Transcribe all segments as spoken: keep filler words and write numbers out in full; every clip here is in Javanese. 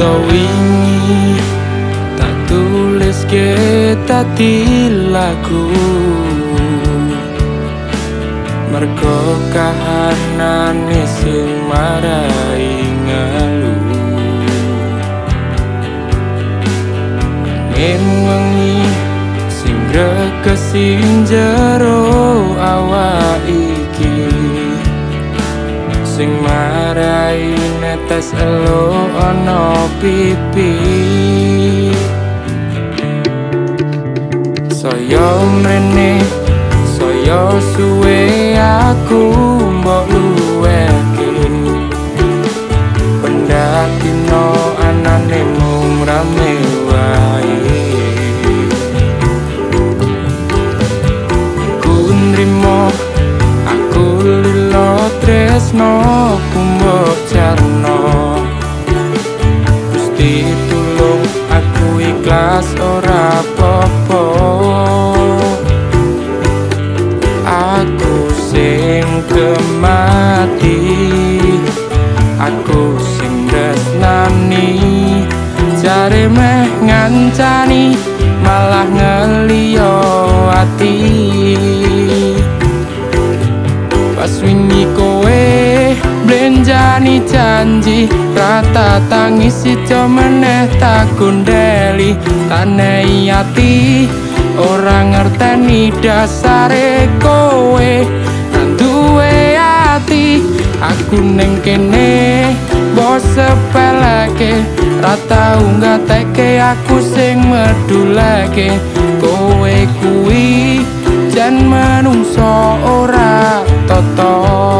Cerita wingi tak tulis kita di lagu, mergo kahanane sing marai ngeluh. Angin wengi sing gregesi jero awak iki, sing marai netes elo ana pipi. Saya mrene saya suwe aku mbok luwehke, pendakino anane mung rame wae. Ku nrimo aku lilo tresno kumbok jarno, Gusti tulung aku ikhlas ora apa-apa. Aku sing kemati, aku sing tresnani, jare meh ngancani malah ngeliyo ati. Pas wingi kowe blenjani janji, rata tangisi jo meneh tak gondeli. Tanei ati ora ngerteni dasare kowe kan duwe ati. Aku ning kene mbok sepeleke, ra tau ngateke aku sing meduleke. Kowe kuwi jan manungsa ora tata.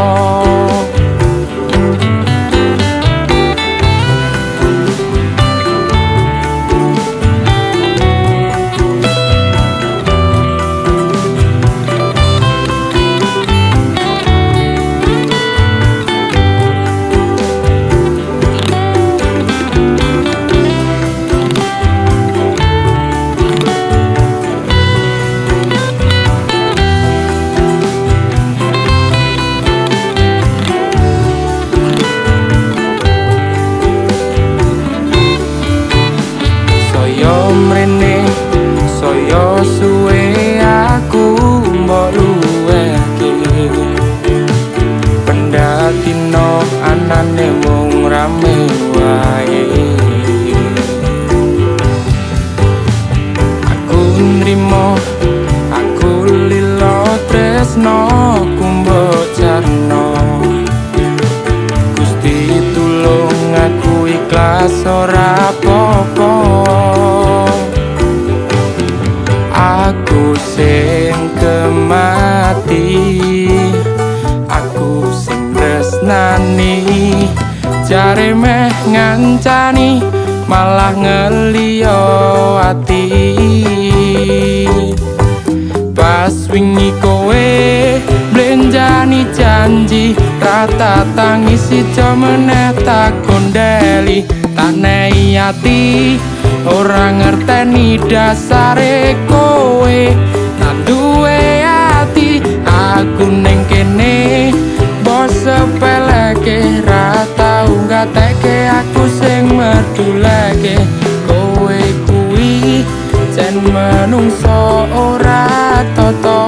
Mrene saya suwe aku mbok luwehke, pendakino anane mung rame wae. Aku nrimo aku lilo tresno kumbok jarno, Gusti tulung aku ikhlas ora apa-apa. Aku sing kemati, aku sing tresnani, jare meh ngancani malah ngeliyo ati. Pas wingi kowe blenjani janji, rata tangisi jo meneh tak gondeli. Tanei ati ora ngerteni dasare kowe lan duwe ati. Aku ning kene mbok sepeleke, ra tau ngateke aku sing meduleke. Kowe kuwi jan manungsa ora tata.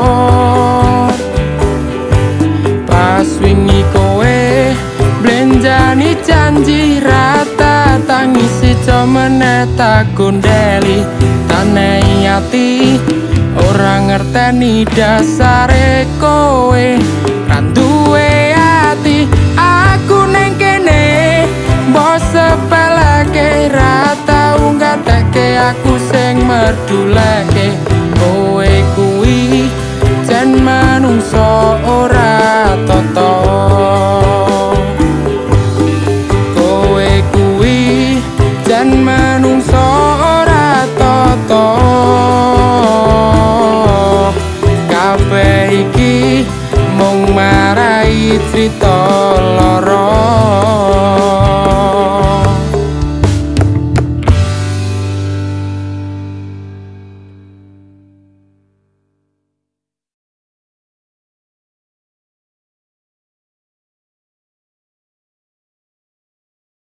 Pas wingi kowe blenjani janji, rata tangisi jo meneh tak gondeli. Tanei ati ora ngerteni dasare kowe kan duwe ati. Aku ning kene mbok sepeleke, ra tau ngateke aku sing meduleke. Kowe kuwi jan manungsa ora tata. Manungsa ora tata. Kabeh iki mung marai crita